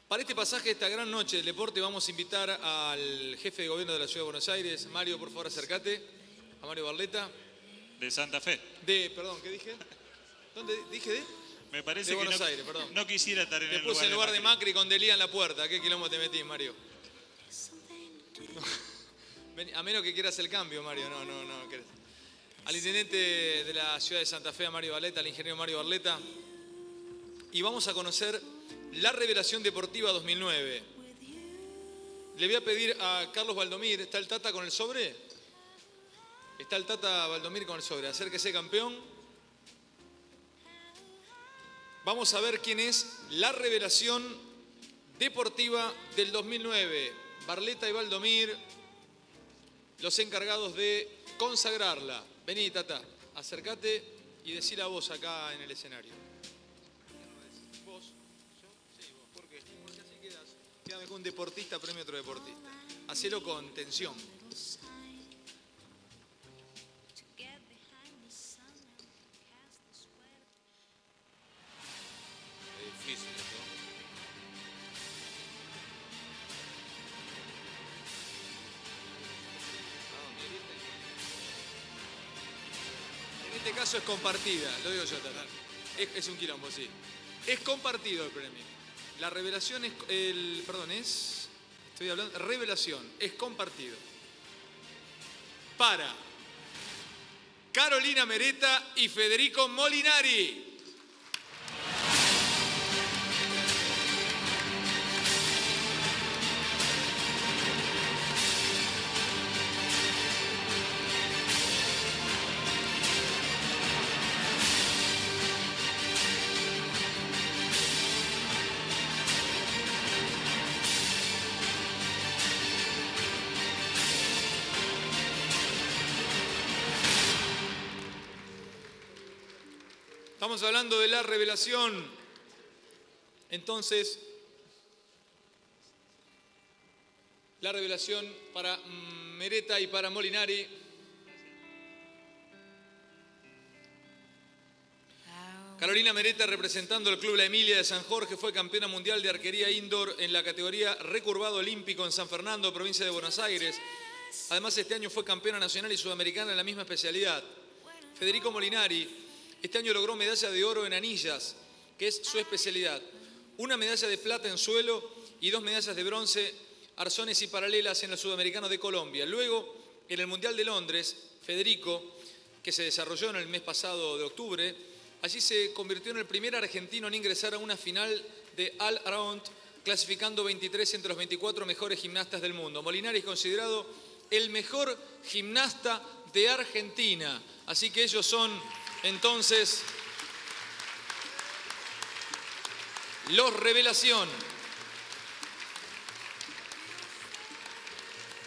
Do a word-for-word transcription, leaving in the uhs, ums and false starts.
Para este pasaje de esta gran noche del deporte vamos a invitar al jefe de gobierno de la Ciudad de Buenos Aires. Mario, por favor, acércate. A Mario Barletta. De Santa Fe. De, perdón, ¿qué dije? ¿Dónde dije de? Me parece de que Buenos no, Aires, perdón. No quisiera estar en te el puse lugar en lugar de de Macri. Macri con Delía en la puerta. ¿A qué quilombo te metís, Mario? No. A menos que quieras el cambio, Mario. No, no, no. ¿Querés? Al intendente de la ciudad de Santa Fe, a Mario Barletta, al ingeniero Mario Barletta. Y vamos a conocer la revelación deportiva dos mil nueve. Le voy a pedir a Carlos Valdomir, ¿está el Tata con el sobre? Está el Tata Valdomir con el sobre. Acérquese, campeón. Vamos a ver quién es la revelación deportiva del dos mil nueve. Barletta y Valdomir, los encargados de consagrarla. Vení, Tata, acércate y decí la voz acá en el escenario. ¿Vos? ¿Yo? Sí, vos. ¿Por qué? Porque así quedás. Quédame con un deportista, premio otro deportista. Hacelo con tensión. Es difícil esto. En este caso es compartida, lo digo yo, Tata. Es, es un quilombo, sí. Es compartido el premio. La revelación es, el, perdón, es, estoy hablando, revelación, es compartido. Para Carolina Meretta y Federico Molinari. Estamos hablando de la revelación. Entonces, la revelación para Meretta y para Molinari. Carolina Meretta, representando al Club La Emilia de San Jorge, fue campeona mundial de arquería indoor en la categoría recurvado olímpico en San Fernando, provincia de Buenos Aires. Además, este año fue campeona nacional y sudamericana en la misma especialidad. Federico Molinari este año logró medalla de oro en anillas, que es su especialidad. Una medalla de plata en suelo y dos medallas de bronce, arzones y paralelas en el Sudamericano de Colombia. Luego, en el Mundial de Londres, Federico, que se desarrolló en el mes pasado de octubre, allí se convirtió en el primer argentino en ingresar a una final de All Around, clasificando veintitrés entre los veinticuatro mejores gimnastas del mundo. Molinari es considerado el mejor gimnasta de Argentina. Así que ellos son, entonces, los revelación.